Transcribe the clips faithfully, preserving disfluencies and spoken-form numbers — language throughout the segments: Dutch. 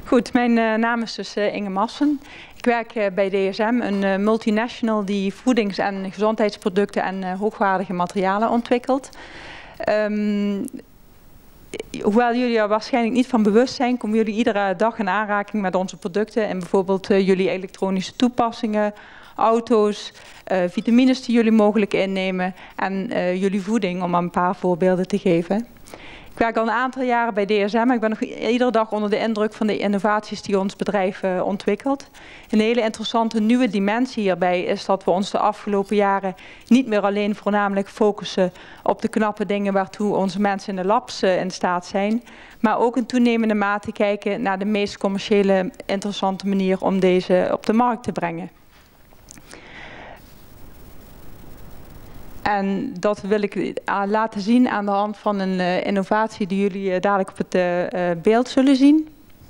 Goed, mijn uh, naam is dus uh, Inge Massen. Ik werk uh, bij D S M, een uh, multinational die voedings- en gezondheidsproducten en uh, hoogwaardige materialen ontwikkelt. Um, hoewel jullie er waarschijnlijk niet van bewust zijn, komen jullie iedere dag in aanraking met onze producten en bijvoorbeeld uh, jullie elektronische toepassingen, auto's, uh, vitamines die jullie mogelijk innemen en uh, jullie voeding, om maar een paar voorbeelden te geven. Ik werk al een aantal jaren bij D S M. Ik ben nog iedere dag onder de indruk van de innovaties die ons bedrijf uh, ontwikkelt. Een hele interessante nieuwe dimensie hierbij is dat we ons de afgelopen jaren niet meer alleen voornamelijk focussen op de knappe dingen waartoe onze mensen in de labs uh, in staat zijn, maar ook in toenemende mate kijken naar de meest commerciële interessante manier om deze op de markt te brengen. En dat wil ik laten zien aan de hand van een uh, innovatie die jullie uh, dadelijk op het uh, beeld zullen zien.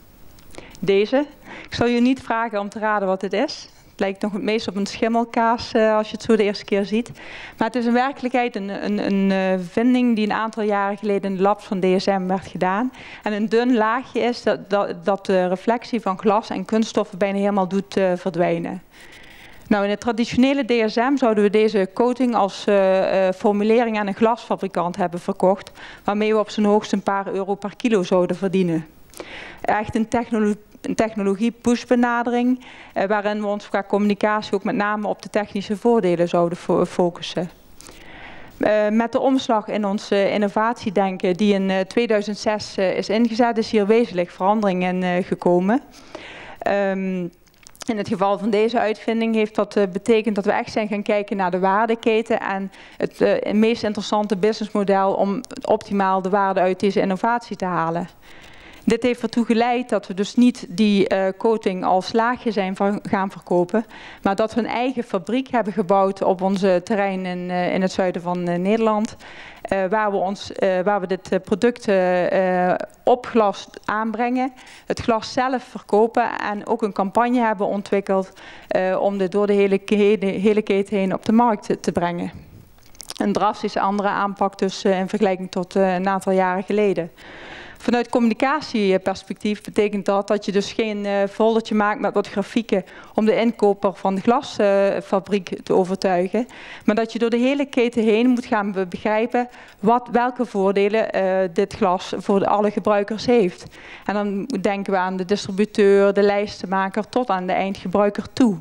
Deze. Ik zal jullie niet vragen om te raden wat het is. Het lijkt nog het meest op een schimmelkaas uh, als je het zo de eerste keer ziet. Maar het is in werkelijkheid een, een, een uh, vinding die een aantal jaren geleden in de labs van D S M werd gedaan. En een dun laagje is dat, dat, dat de reflectie van glas en kunststoffen bijna helemaal doet uh, verdwijnen. Nou, in het traditionele D S M zouden we deze coating als uh, uh, formulering aan een glasfabrikant hebben verkocht, waarmee we op zijn hoogst een paar euro per kilo zouden verdienen. Echt een, technolo een technologie-push-benadering, uh, waarin we ons qua communicatie ook met name op de technische voordelen zouden fo focussen. Uh, met de omslag in ons uh, innovatiedenken die in uh, tweeduizend zes uh, is ingezet, is hier wezenlijk verandering in uh, gekomen. Um, In het geval van deze uitvinding heeft dat uh, betekend dat we echt zijn gaan kijken naar de waardeketen en het, uh, het meest interessante businessmodel om optimaal de waarde uit deze innovatie te halen. Dit heeft ertoe geleid dat we dus niet die uh, coating als laagje zijn van gaan verkopen, maar dat we een eigen fabriek hebben gebouwd op onze terrein in, uh, in het zuiden van uh, Nederland. Uh, waar, we ons, uh, waar we dit uh, product uh, op glas aanbrengen, het glas zelf verkopen en ook een campagne hebben ontwikkeld uh, om dit door de hele, hele, hele keten heen op de markt te, te brengen. Een drastische andere aanpak dus uh, in vergelijking tot uh, een aantal jaren geleden. Vanuit communicatieperspectief betekent dat dat je dus geen uh, foldertje maakt met wat grafieken om de inkoper van de glasfabriek uh, te overtuigen. Maar dat je door de hele keten heen moet gaan be begrijpen wat, welke voordelen uh, dit glas voor de, alle gebruikers heeft. En dan denken we aan de distributeur, de lijstenmaker tot aan de eindgebruiker toe.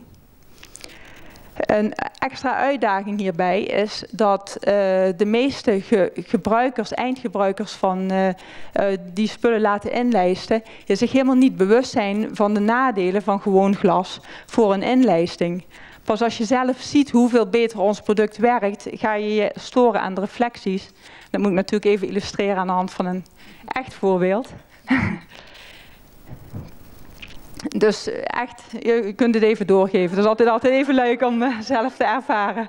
Een extra uitdaging hierbij is dat uh, de meeste ge gebruikers, eindgebruikers van uh, uh, die spullen laten inlijsten, zich helemaal niet bewust zijn van de nadelen van gewoon glas voor een inlijsting. Pas als je zelf ziet hoeveel beter ons product werkt, ga je je storen aan de reflecties. Dat moet ik natuurlijk even illustreren aan de hand van een echt voorbeeld. Dus echt, je kunt het even doorgeven. Het is altijd, altijd even leuk om uh, zelf te ervaren.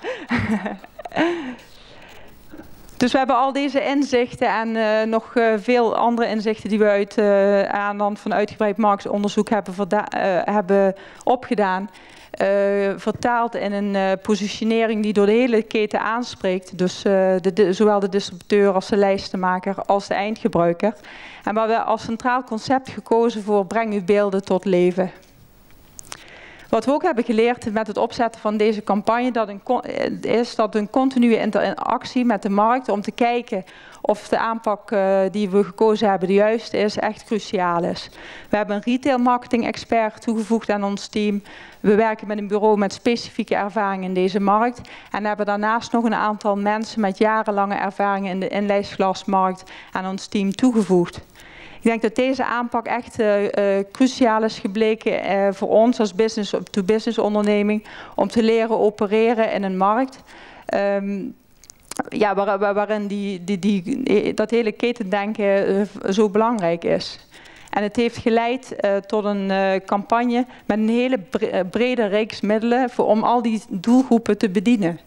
Dus we hebben al deze inzichten en uh, nog uh, veel andere inzichten die we uit, uh, aan de hand van uitgebreid marktonderzoek hebben, uh, hebben opgedaan. Uh, vertaald in een uh, positionering die door de hele keten aanspreekt. Dus uh, de, de, zowel de distributeur als de lijstenmaker als de eindgebruiker. En waar we als centraal concept gekozen voor breng uw beelden tot leven. Wat we ook hebben geleerd met het opzetten van deze campagne dat een, is dat een continue interactie met de markt om te kijken of de aanpak uh, die we gekozen hebben de juiste is, echt cruciaal is. We hebben een retail marketing expert toegevoegd aan ons team. We werken met een bureau met specifieke ervaring in deze markt. En hebben daarnaast nog een aantal mensen met jarenlange ervaring in de inlijstglasmarkt aan ons team toegevoegd. Ik denk dat deze aanpak echt uh, uh, cruciaal is gebleken uh, voor ons als business-to-business onderneming om te leren opereren in een markt. Um, ja, waar, waar, waarin die, die, die, dat hele ketendenken uh, zo belangrijk is. En het heeft geleid uh, tot een uh, campagne met een hele brede reeks middelen voor, om al die doelgroepen te bedienen.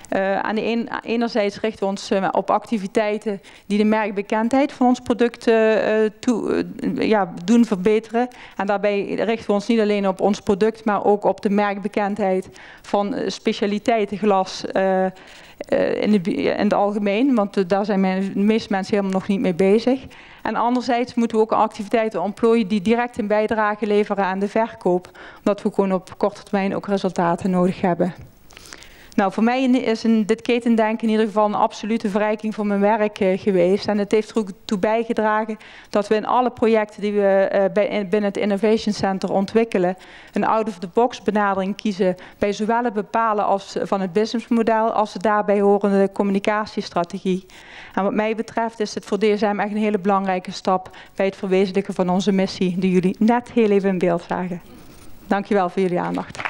Uh, aan de een, enerzijds richten we ons uh, op activiteiten die de merkbekendheid van ons product uh, toe, uh, ja, doen verbeteren. En daarbij richten we ons niet alleen op ons product, maar ook op de merkbekendheid van uh, specialiteitenglas uh, uh, in, de, in het algemeen. Want uh, daar zijn men, de meeste mensen helemaal nog niet mee bezig. En anderzijds moeten we ook activiteiten ontplooien die direct een bijdrage leveren aan de verkoop. Omdat we gewoon op korte termijn ook resultaten nodig hebben. Nou, voor mij is een, dit ketendenken in ieder geval een absolute verrijking van mijn werk uh, geweest. En het heeft er ook toe bijgedragen dat we in alle projecten die we uh, bij, binnen het Innovation Center ontwikkelen, een out-of-the-box benadering kiezen bij zowel het bepalen als, van het businessmodel als de daarbij horende communicatiestrategie. En wat mij betreft is het voor D S M echt een hele belangrijke stap bij het verwezenlijken van onze missie, die jullie net heel even in beeld zagen. Dank je wel voor jullie aandacht.